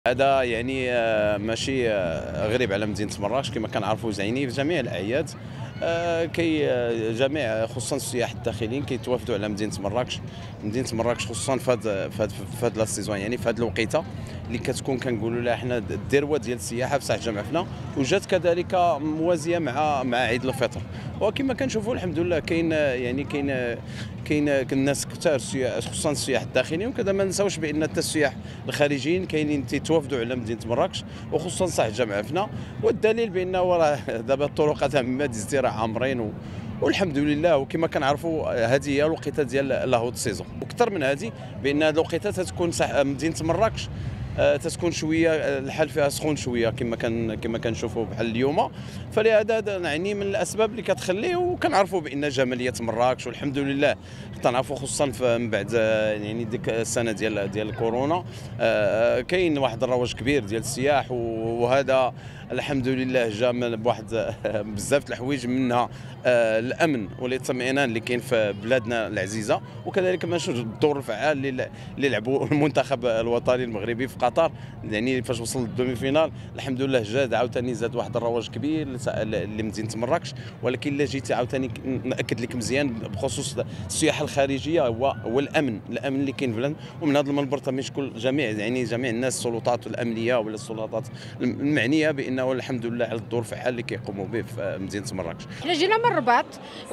هذا يعني ماشي غريب على مدينة مراكش كما كنعرفوا زعيني في جميع الأعياد. كي جميع خصوصا السياح الداخليين كيتوافدوا على مدينة مراكش. مدينة مراكش خصوصا في هاد لا سيزون، يعني في هاد الوقيته اللي كتكون كنقولوا لها حنا الذروه ديال السياحه في ساحه جامع فنا، وجات كذلك موازيه مع عيد الفطر. وكما كنشوفوا الحمد لله كاين الناس كثار خصوصا السياح الداخليين، وكذا ما نساوش بان حتى السياح الخارجيين كاينين تيتوافدوا على مدينه مراكش وخصوصا ساحه جامع فنا. والدليل بانه راه دابا الطرقات عامه الزراعه عامرين والحمد لله. وكما كنعرفوا هذه هي الوقيته ديال لاهوت سيزون، وكثر من هذه بان هذه الوقيته تتكون مدينه مراكش تتكون شويه الحال فيها سخون شويه كما كنشوفوا بحال اليوم. فلهذا نعني من الاسباب اللي كتخليه، وكنعرفوا بان جماليه مراكش والحمد لله كنعرفوا خصوصا من بعد يعني ديك السنه ديال الكورونا كاين واحد الرواج كبير ديال السياح، وهذا الحمد لله جا بواحد بزاف الحوايج، منها الامن والاطمئنان اللي كاين في بلادنا العزيزه، وكذلك ما نشوف الدور الفعال اللي لعبوا المنتخب الوطني المغربي في قطر. يعني فاش وصل للدومي فينال الحمد لله زاد واحد الرواج كبير لمدينه مراكش. ولكن الا جيت عاوتاني ناكد لك مزيان بخصوص السياحه الخارجيه هو الامن اللي كاين في البلاد. ومن هذا المنبر تنشكر جميع الناس السلطات الامنيه ولا السلطات المعنيه بانه الحمد لله على الدور الفعال اللي كيقوموا به في مدينه مراكش. حنا جينا من الرباط،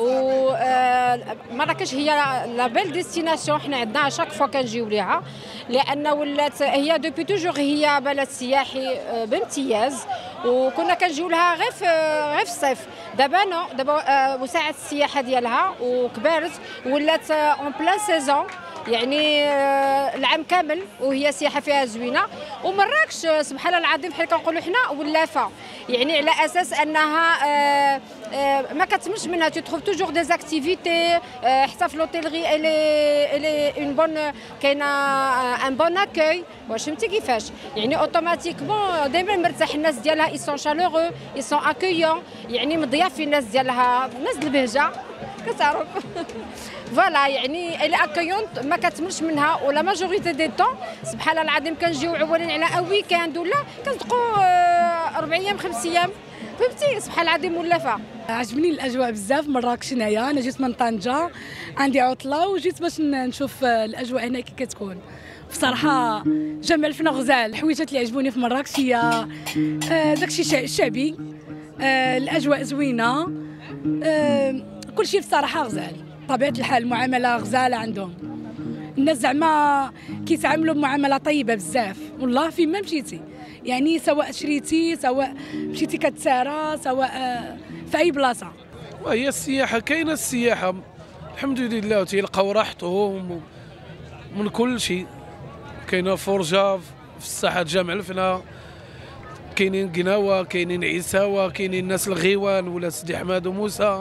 ومراكش هي لا بيل ديستيناسيون حنا عندنا شاك فوا كنجيو ليها، لان ولات هي دوبي توجور هي بلد سياحي بامتياز، وكنا كنجيو لها غير في الصيف. دابا نو، دابا وساعه السياحه ديالها وكبرت ولات اون بلان سيزون، يعني العام كامل وهي سياحه فيها زوينه. ومراكش سبحان الله العظيم بحال كنقولوا حنا ولافه، يعني على اساس انها ما كتمش منها تروف توجور دي زاكتيفيتي، حتى في لوتيلغي الي اون بون، كاينه ان بون اكوي. واش فهمتي كيفاش؟ يعني اوتوماتيكمون دائما مرتاح الناس ديالها، اي سون شالوغو اي سون اكويون، يعني مضيافين الناس ديالها، ناس البهجه كتعرف. فوالا يعني الي اكيونت ما كتملش منها، ولا ماجوريتي دي طون سبحان الله العظيم كنجيو عوالين على ان ويكاند ولا كنصدقوا 4 ايام 5 ايام، فهمتي؟ سبحان الله العظيم ولافه. عجبني الاجواء بزاف مراكش. هنايا انا جيت من طنجه، عندي عطله وجيت باش نشوف الاجواء هنا كي كتكون. بصراحه جمال فينا غزال. الحويجات اللي عجبوني في مراكش هي داكشي الشعبي، الاجواء زوينه، كلشي بصراحه غزال. طبيعه الحال المعامله غزاله عندهم، الناس زعما كيتعاملوا بمعامله طيبه بزاف والله فين ما مشيتي، يعني سواء شريتي سواء مشيتي كتسارى سواء في اي بلاصه. وهي السياحه كاينه، السياحه الحمد لله تيلقاو راحتهم من كل شيء. كاينه فرجه في الساحه جامع الفنا، كاينين قناوه، كاينين عيساوه، كاينين الناس الغيوان ولا سيدي حماد وموسى،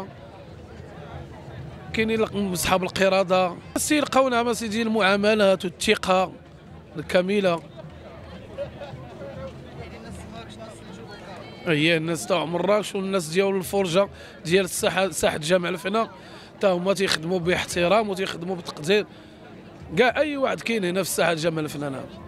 كاينين اصحاب القراده. تيلقاونا ما سيدي المعاملات والثقه الكامله. هي الناس تاع مراكش والناس ديال الفرجه ديال ساحه جامع الفنا تا هما تيخدموا باحترام وتيخدموا بتقدير. كاع اي واحد كاين هنا في ساحه جامع الفنا.